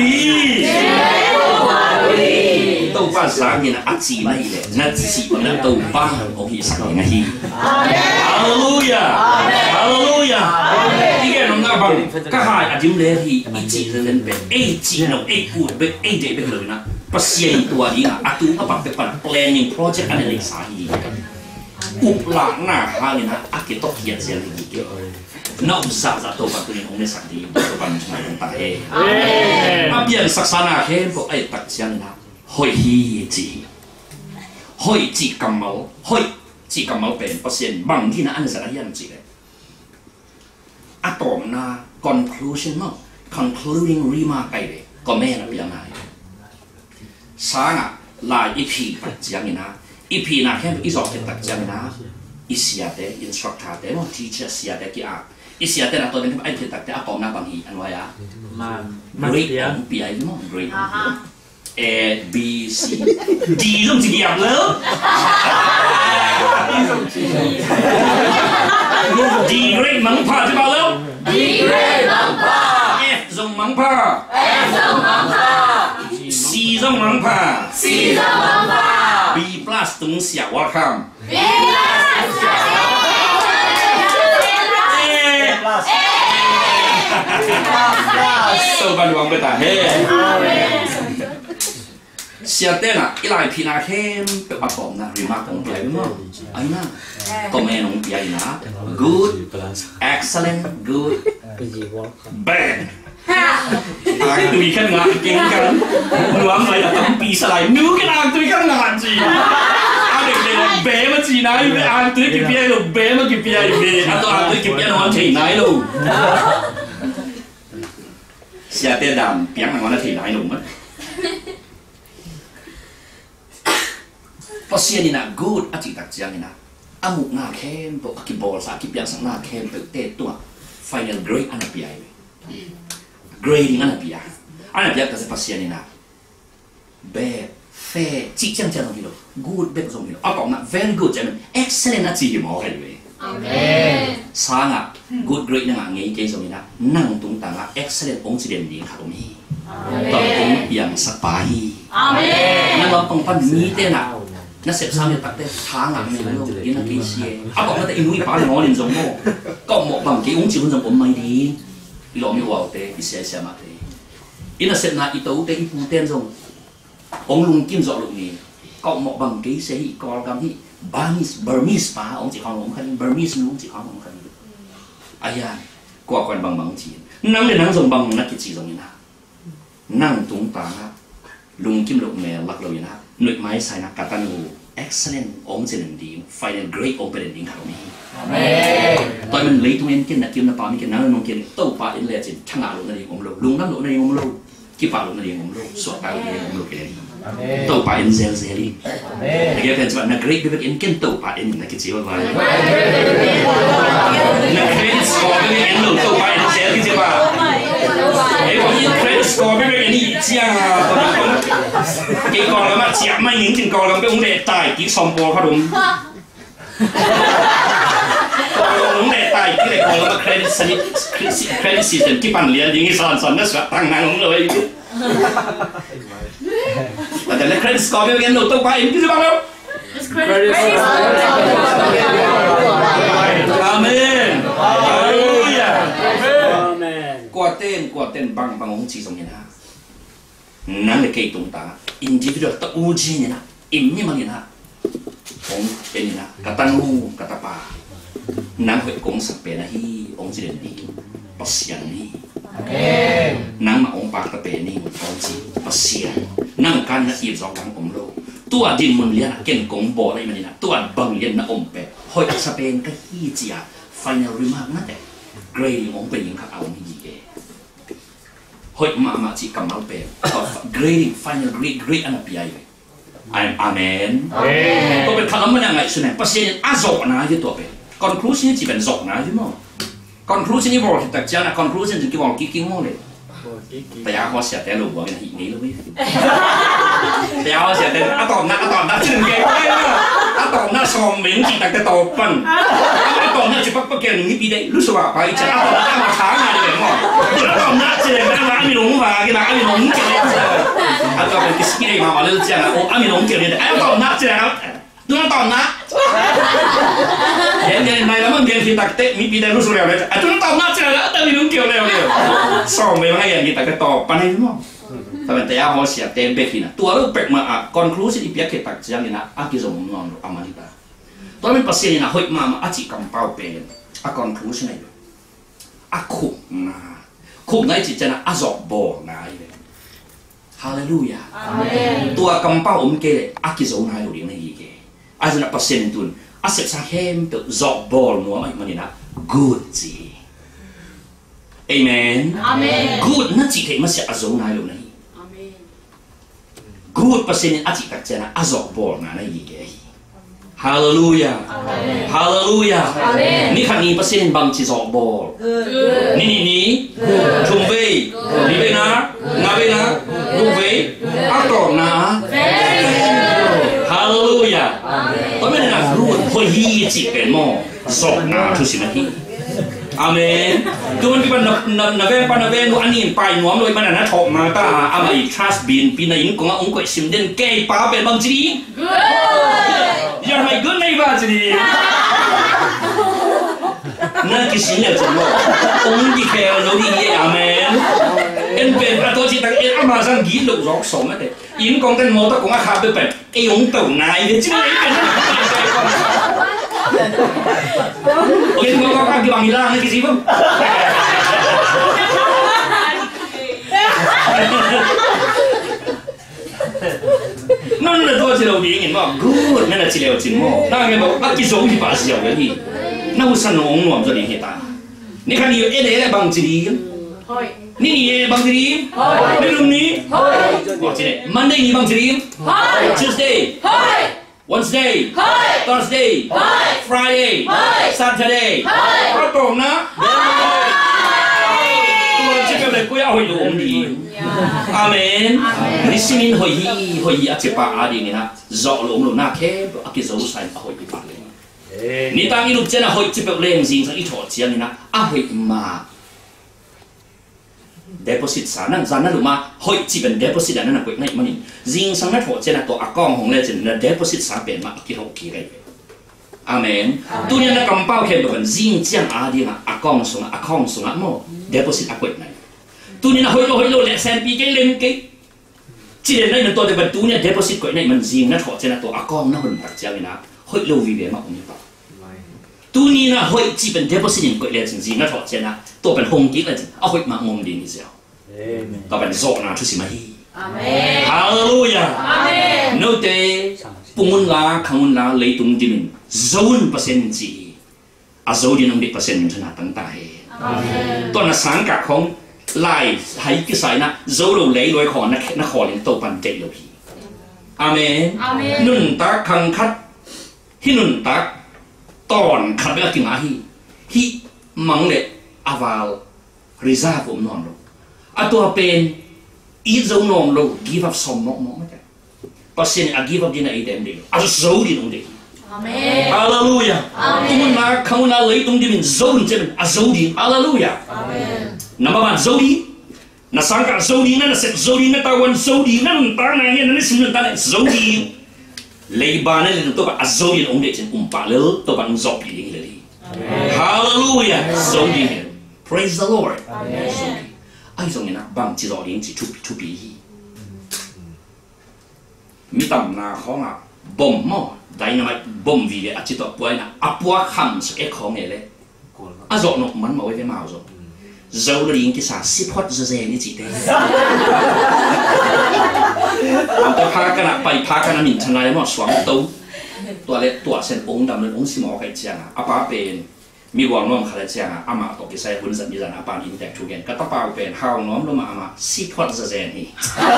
豆瓣上面的阿姊妹咧，那只是我们豆瓣我可以上面去。哈利路亚，哈利路亚。依家諗下辦，家下阿點咧係一字人變 A 字同 A 股變 A 字變嚟啦，不是一ตัวนี้นะ阿ตัว阿爸เป็น planning project อันนี้สาเหตุอุปลาหน้าหาเนี่ยนะอาเกตเขียนเสียเลยกี่เกี่ยวนอกจากจะตัวปัจจุบันของเนี่ยสักดีตัวปัจจุบันของตาเองอาเปลี่ยนศักษณะแค่พวกไอ้ปัจจัยนะ可以治，可以治感冒，可以治感冒病，不是問天啊，安實係因治咧。阿當那 conclusion 咯 ，concluding remark 計咧，個咩啊變啊？啥啊？來一批特徵嘅啦，一批那聽一種嘅特徵嘅啦，一時啊嘅 instructor 嘅，我 teacher 時啊嘅嘅啊，一時啊嘅那多啲愛嘅特徵，阿講那講嘢，安話呀，great 講別係乜 great。A B C D 都唔知幾入咯 D grade 猛拍知爆咯 D grade 猛拍 F 中猛拍 F 中猛拍 C 中猛拍 C 中猛拍 B plus 東小 welcome B plus 收班王被打黑เสียเต้นอ่ะอีหลายพีนาเข้มเป็นปอมนะรีมาของใครมั้งไอ้น่ะก็แม่น้องใหญ่นะ good excellent good bad อ่านตุยกันงานเก่งกันรวมเลยอ่ะต้องปีสลายนู้กันอ่านตุยกันงานจีอ่านเด็กๆเบมาจีน่าอยู่อ่านตุยกี่ปีลูกเบมากี่ปีเบอ่านตัวอ่านตุยกี่ปีนอนที่ไหนลูกเสียเต้นดำเปียกนอนที่ไหนหนุ่มมั้ยเพราะเสียนี่นะ good อาจิตตักเจียงนี่นะอามุกหน้าเข้มตัวอากิบอลสากิบยังสังหน้าเข้มตัวเตะตัว final grade อันนั้นปีอะไร grading อันนั้นปีอะไรแต่เพราะเสียนี่นะแบบแฟร์จิตจังจังตรงนี้หรอ good แบบตรงนี้หรอเอาบอกนะ very good จะเป็น excellent นะจีหมอกันเลยสางอ่ะ good grade นั่งอ่ะงี้เกย์ตรงนี้นะนั่งตรงต่างอ่ะ excellent องค์จีเด่นดีค่ะตรงนี้ต้ององค์ยังสบายนั่นเราต้องปั้นนี้เต้นอ่ะนั่นเสร็จสามเนี่ยตัดเต้ทางอ่ะไม่รู้ยินนักกีฬาเอาบอกว่าแต่อินุยป้าเนี่ยงอเรียนจงโม่ก็หมกบางกีองค์จีคนจงผมไม่ดีอีหลอมอีหัวเต้อีเสียเสียมาเต้อินเสร็จนะอีโต้เต้อีปูเต้นจงองลุงกิมจอลุงนี่ก็หมกบางกีเสียอีกอลกันที่Burmese ป้าองค์จีของผมคัน Burmese ลุงจีของผมคัน ayan qua quan bằng bằng chỉ nắng để nắng dùng bằng nát cái chỉ dùng như nào nắng tung ta lùng kim lục mè lắc lầu như nào nội máy sai nát cả tan excellent ông sẽ làm điểm final great open ending khảo này tôi mình lấy tụi em cái nát kim nát bao nhiêu cái nắng nông kia tàu pa in lệ chỉ thằng nào luôn này ông lâu lùng lắm luôn này ông lâu cái pa luôn này ông lâu suốt bao nhiêu ông lâu cái này tàu pa in zel zel đi cái phần chuyện là great big in cái tàu pa in là cái gì vậy là credit score cái in lâu tàu pa in zel cái gì vậy cái còn in credit score cái cái gì chứ cái còn là mà chạm mấy những chuyện còn là cái vấn đề tài kỹ xong bò phát đúng vấn đề tài cái này còn là mà credit system cái bản liền những cái sản nó sẽ tăng năng rồi và cái credit score cái đầu tàu phải cái gì bao đâu amen hallelujah qua tên bằng ông chỉ giống như nào nang le kei tung ta individual ta uji ni na imni mang na ông tên na katang hu katapa nang hoi kong sa pe na hi ông chỉ đến đi pasian ni amen nang ma ông pa ta pe ni ông chỉ pasian nang kan na i zo kang om lo tua din mun lian ken kong bo lai mani na tua bang lian na om pe hoi sa pen ka hi chia final remark na de grading ông pe yin kha ông hi ke hội mà chỉ cầm áo bè grading final grade anh bị ai vậy amen tôi bị thằng nó ngày xưa này bác sĩ azok na chứ tôi bị conclusion chỉเป็นzok na chứ mà conclusionนี่บอกแต่จ้านะ conclusion จะกี่บอกกี่โมงเลยแต่ยาเขาเสียแต่ลูกบอกกันหีนี้เลยแต่ยาเขาเสียแต่ตอนนั้นจึงเก่งเลยตอนนั้นสองเหม็นจีแต่ตอบปังตอนนั้นจะปักเกี่ยวนี่ปีได้รู้สึกว่าไปจะตอนนั้นมาช้างานเลยมั้งตอนนั้นจะนั่งร้านมีหลงว่ากินร้านมีหลงเกี่ยวเลยตอนเป็นกิสกี้มาว่าเรื่องจ้าโอ้มีหลงเกี่ยวเลยตอนนั้นจะดูนั่นตอนนั้นเห็นในแล้วมันเรียนที่ตักเตะมีปีได้รู้สึกแล้วเลยดูนั่นตอนนั้นจะแล้วแต่มีหลงเกี่ยวเลยสองไม่ให้อย่างนี้แต่ก็ตอบปันให้มั้งแต่เป็นแต่ยาเขาเสียเต็มไปที่น่ะตัวเราเป็กมาconclusion ที่เปียกเกิดตักจ้านี่นะอากิจสมนอนอามาลิตาตอนเป็นภาษานี่นะหอยมาอาจิกำเป้าเป็นconclusion อะไรคุกไหนจิตจะนะจอกบ่อไหนเลยฮาเลลูยาตัวกำเป้าอมเกลอากิจสมนายหรือยังไงเกอาจจะนะภาษาตุนอาศัยสาเหตุเป็นจอกบ่อนัวมันนี่นะ good จี amen good นั่นจิตเหมันเสียจอกนายหรือไงgood ภาษานี่อาจิตจะนะจอกบ่อไหนเกฮาเลลูยาฮาเลลูยานี่ขันนี้ภาษาบังจิจอกบ่อนี่ทุ่มเบย์นี่เบย์นะงาเบย์นะลูกเบย์อัตโตนะฮาเลลูยาตอนนี้นะรู้พอฮีจิเป็นหม้อสอบนาทุสิมาทีอาเมนคือมันเป็นนาเวปนาเวนูอันนี้ไปหน่วมเลยมันน่ะถกมาตาอามาอีทรัสบินปีนั้นยิงกงองค์ก็สิมเด่นแก่ป้าเป็นบางจียังไม่good ในบางจีนั่นคือสิ่งที่จะบอกองค์ที่แค่เราดีอาเมนเอ็นเป็นตัวที่ตั้งเอ็นอามาสังกีหลุดรอกสมแต่ยิงกงกันโมตะกงอาคาเป็นแบบไอ้องค์ตัวนายเนี่ยจริงไหมOke, mau kaki bang hilang lagi sih bang. Nó là tôi chỉ đầu đi nhìn mà good, nó là chỉ đầu chính mò. Nó nghe bảo cái giống thì bà xỉu cái gì, nó săn ông nuông rồi hiện tại. Nếu cái này cái này bằng gì? Nini bằng gì? Nếu lúc ní? Monday ni bằng gì? Tuesday. Wednesday, Thursday, Friday, Saturday. Có tuần đó. Tôi chỉ cần để cô giáo hội đủ đi. Amen. Đi xin hội hi ở chế pa đi nè. Rõ luôn na khe, cái dấu sai hội bị phạt lên. Ní ta nghĩ lúc trên là hội chế pa lên gì sang ít thọ chiang nè. Hội mà deposit sana sana luma hoi chỉ cần deposit anh là quyết này mà nhìn riêng sang đất hộ trên là tổ account hồng lên trên là deposit sáng biển mà kia hậu kia cái amen tu nhiên là cầm bao khen được riêng chiang đi là account xuống mò deposit quyết này tu nhiên là hoi lô lệ sen pi cái lên cái chỉ để đây là tôi để tu nhiên deposit quyết này mình riêng đất hộ trên là tổ account nó hơn đặc chiang này hoi lô vì biển mà cũng như vậy tu ni na hoi chỉ bên deposit in quậy lệ gì nó thọ trên na tôi bên hồng kỹ là hoi mà ngom đi như sao tôi bên dọn na chút xí mà hi hallelujah nô tê pungun la kangun la lấy tung đi mình zone percent gì zone đi nông địa percent mình thằng tăng ta he tôi là sáng cả không lại hay cái sai na zone đồ lấy lối khó nó khó lên tôi bàn chạy rồi amen nun ta khăng khát hi nun ta tòn khát với cái hi mong lệ aval reserve của non rồi tôi bên ít dấu non rồi give up some mong mong đấy pasien give up đi này đem đi dấu đi nông đi hallelujah không là lấy tung đi mình dấu đi mình dấu đi hallelujah number one dấu đi na sang cả dấu đi na sẽ dấu đi na tao dấu đi na ta này na xin ta này dấu đi lấy ba này là tôi bạn dấu đi ông để trên pa lỡ tôi bạn dọc đi đi hallelujah dấu đi praise the Lord ai giống như na bằng chỉ dấu đi chỉ chụp bị mi tầm na khó à bom mò dynamite bom vì vậy chỉ tọt quay na apua khăm sẽ khó nghe đấy dọn nó mắn màu với màu rồi dấu nó đi cái xả ship hot giờ như chị đây tôi phá cái nào bay phá cái nào mình thằng này mà xoắn tấuตัวเส้นองค์ดำเลยองค์สิมอใครเจียงอ่ะป้าเป็นมีวางน้อมใครเจียงอ่ะอามาตกกิใส่หุ่นสันนิษฐานป้าอินแตกทุกอย่างก็ต้องป้าเป็นห้าวน้อมลงมาอามาship hot giờนี่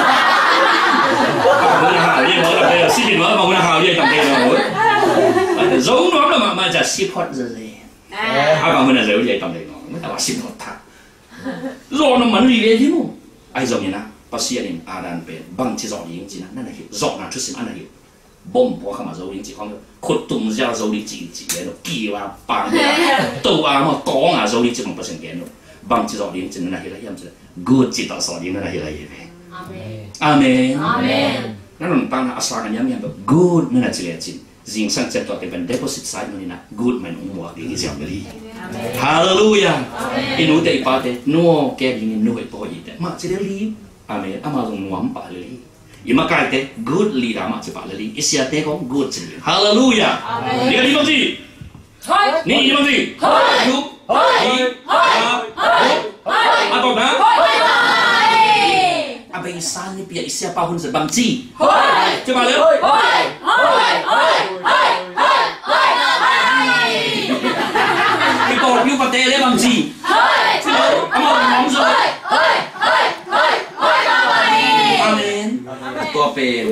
มึงหาวยังเหรอแต่สิเหรอมึงหาวยังจำเป็นเหรอdấuน้อมลงมาจะship hot giờป้ามึงน่ะdấuยังจำเป็นเหรอไม่แต่ว่าship hotท่าrồi nó mẫn vì vậy chứ không ai giống như na bác sĩ anh Adan bên bằng chỉ rõ những gì na này rõ là chút xíu anh này bom bỏ không mà dấu những gì không khuất tung ra dấu đi chỉ đấy nó kỳ vào bằng tàu mà có dấu đi chỉ bằng percent cái nó bằng chỉ rõ những gì này là hiện giờ good chỉ tạo rõ những này là vậy amen nó làm tăng là sáng ngày nhắm good nó là chỉ là chỉ riêng sang chân toàn cái vấn deposit side nó na good mà nó mua đi cái gì đi hallelujah inu te ipate no ke ring no ipo ite ma che li amen ama long nuam pa li ima kai te good leader ma che pa li isia te ko good che hallelujah ni ka di bang ji ni di bang ji you apa na apa isan ni pia isia pa hun se bang ji che pa le tôi biết vấn đề lấy bằng gì? Amen. Tôi về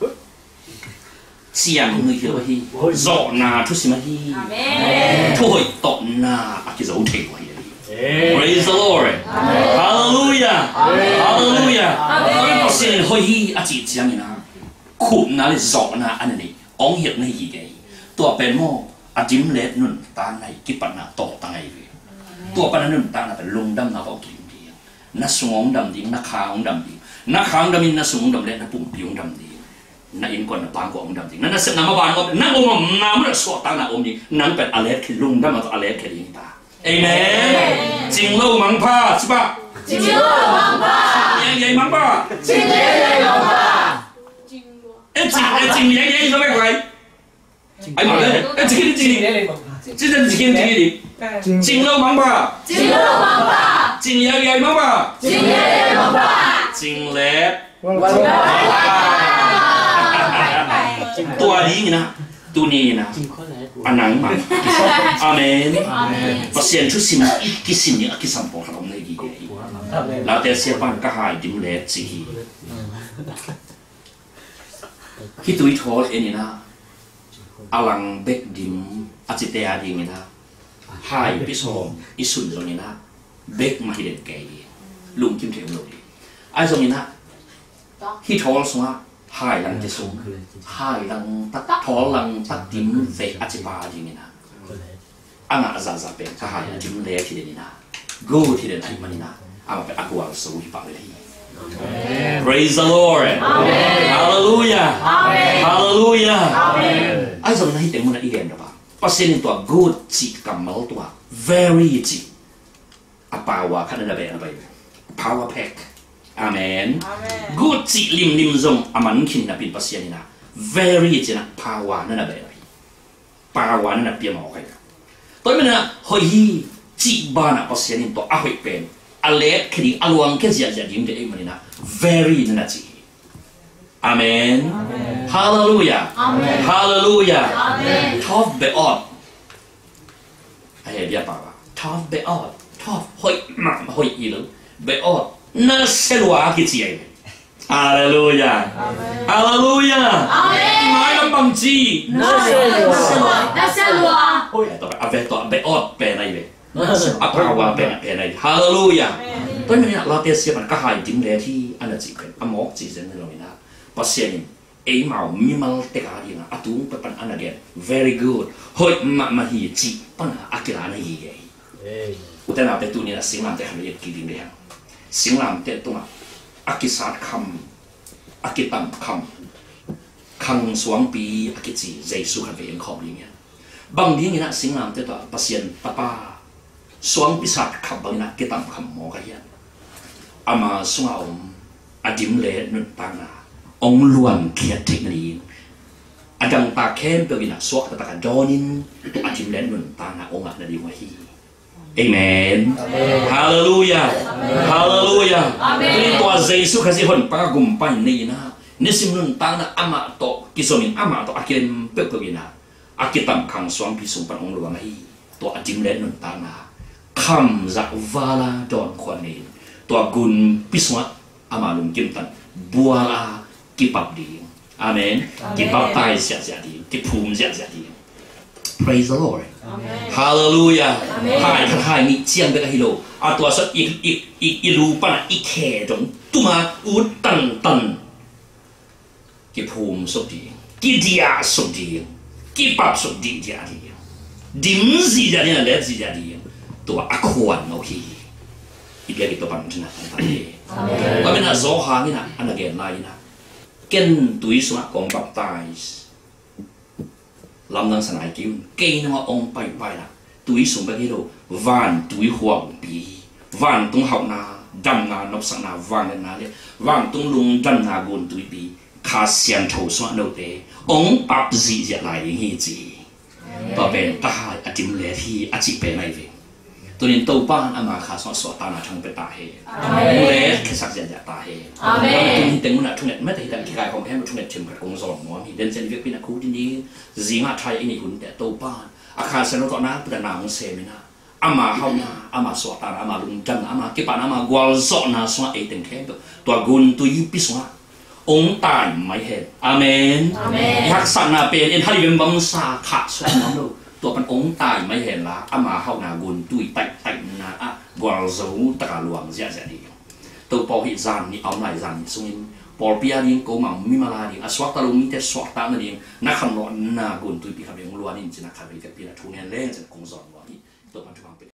xiang người hiểu hi, rõ na chút xíu mà hi, thôi tọt na cái dấu thể của hi. Praise the Lord. Hallelujah. Tôi có xin hơi hi chỉ xiang như na, khủng na là rõ na anh này, ông hiểu này gì vậy? Tôi về mòจิ้มเล็ดนุ่นตาในกิปันนาต่อตาไงตัวปันนุ่นตาน่ะเป็นลงดำนาบอกกินดีนักสมองดำดีนักขางดำดีนักขางดำดีนักสมองดำเล็ดนักปุ่มผิวดำดีนักอินก่อนนักบางกว่าดำดีนักเสนามาบานก็นักอมน้ำมันสวดตาหน้าอมดีนั่นเป็นอเลสคือลงดำมาตัวอเลสคือยิงตาเอเมนจริงเล่ามังผ้าใช่ปะจริงเล่ามังผ้าใหญ่มังผ้าจริงใหญ่มังผ้าจริงใหญ่ใช่ไหมใครไอ้หมดเลยจริงจริงจริงแล้วมั้งป่ะจริงใหญ่มั้งป่ะจริงเล็กตัวนี้นะตัวนี้นะอันนั้นมาอาเมนภาษาชุดสิมกิสิเนี่ยกิสัมปองขนมในกี่แล้วแต่เสียปันก็หายจิ้มเล็กสิคิดตัวอีทอลเอ็นี่นะalang bek dim acitea ding ina hai pisom isun zong ina bek mahiden kai lung kim them lo di ai zong ina hi thol swa hai lang te sum hai lang tak thol lang tak dim ve acipa ding ina anga za pe ka hai dim le thi den ina go thi den ai manina ama pe akwa so hi pa le Praise the Lord. Amen. Hallelujah. Amen. Hallelujah. Amen. Ai giờ này tiếng muốn nói igen đó ba. Pasien itu good chỉ kamal tu very chỉ. Power kan ada bayar bayar. Power pack. Amen. Good chỉ lim zong aman kin na pin pasien ina. Very chỉ na power na bayar. Power na pia mau kai. ตัวมันนะหอยจีบานะภาษานี่ตัวอาหอยเป็นอเล็กคดีอลวงแค่เสียจะยิ้มเด็กมันนี่นะ very นั่นนะจีอาเมนฮาเลลูยาฮาเลลูยาทอฟเบอดไอ้เดียป่าวทอฟเบอดทอฟหอยหนักหอยอีหรือเบอดน่าเซลวากิจีไอ้ฮาเลลูยาฮาเลลูยาไม่ลำบากจีน่าเซลวาโอ้ยตัวอาเวตัวเบอดเป็นอะไรเว้ยอาภาวะเป็นอะไรฮาเลลูยาตัวนี้เราเตะเสียมันก็หายจิ้มเลยที่อันนั้นจีเป็นอมอกจีเซนนั่นเลยนะภาษาเนี่ยเอ็มเอามีมาเตะอะไรนะอาตุ้งเป็นอันนั้นเดีย very good หอยมาฮีจีปัญหาอักลานะฮีอุตส่าห์เตะตัวนี้นะสิ่งนั้นเตะให้เรียกกินเลยสิ่งนั้นเตะตัวอักษรคำอักตัมคำสวงปีอักจีใจสุขันเป็นของอย่างเงี้ยบางทีนะสิ่งนั้นเตะตัวภาษาป้าสวงปีศาจคำบางนะอักตัมคำมอกันยันอามาสวงอดิมเลนุนตังนาองล้วนเขียดเทคนิคอดังตาเข้มเป็นวินาสวกตะกันดอนินตัวอดิมเลนุนตังนาองค์นาดีวะฮีเอเมนฮาเลลูยาฮาเลลูยานี่ตัวเยซูคริสต์คนปากกุมปันนี่นะนิสิมนุนตังนาอามาโตกิโซมินอามาโตอากิเลมเปกวินาอากิตัมคังสวงพิสุปันองล้วนฮีตัวอดิมเลนุนตังนาคำจากวาลาดอนควนีตัวกุนพิสวะอามาลุงกิมตันบัวลากิปับดีอาเมนกิปับตายเสียดีกิภูมิเสียดี praise the Lord hallelujah ถ่ายนี่เชียงไปกับฮิโลอาตัวสักอีรูปนะอีแข่ตรงตุมาอุดตันกิภูมิสุดดีกิเดียสุดดีกิปับสุดดีเดียดีดิมซีเดียเนี่ยเล็บซีเดียดีตัวอควานโอเคอีเดียกิตัวปันชนะทันทีก็เป็นอะโซฮานี่นะอันนั้นเกณฑ์นายนะเกณฑ์ตุยสวะของบัพไตส์ลำนังสนายกิ้วเกณฑ์นั่งองไปนะตุยสูงไปที่ดูวันตุยห่วงปีวันตรงหาวนาดำนานบสังนาวันนาเนี่ยวันตรงลุงดำนากุนตุยปีขาเสียงโถสวะโนเตองปับจีจะไหลฮีจีต่อเป็นตาอจิมเลที่อจิเป็นไม่เวตัวนี้ตัวบ้านอามาขาสอตาหน้าทางเป็นตาเฮมูเลสแค่สักเดียวตาเฮตัวนี้เต็งมันทุ่งเน็ตไม่แต่ที่แต่ที่กายของแค่ทุ่งเน็ตเชื่อมกับกงสอนหมอมีเดินเส้นเวียกพินาคูที่นี้จีมาไทยอินี่หุ่นแต่ตัวบ้านอาคารเซนต์ก่อนหน้าเป็นนางเซมินาอามาเฮานาอามาสอตาอามาลุงจันอามาเก็บปานอามากัวสอนาสวะเอเต็งแค่ตัวกุนตัวยุปิสวะองตายไม่เห็นอาเมนยักษ์สังนาเป็นเอ็นฮาริเวมบังซาขาสวะน้องดูตัวเป็นองตายไม่เห็นละอามาเฮานากุนตุยไตนาอะกัวสูตะกาลวงเสียดีตัวปอหิจานนี่เอาไหนจานนี่ส่งปอลปียนี่กูมังมิมาลาดิอาสวัตตาลุมีแต่สวัตตานั่นเองนักขนมนากุนตุยปีขับเองล้วนนี่จะนักขับเองปีละทุนเล่นจะคงสอนว่า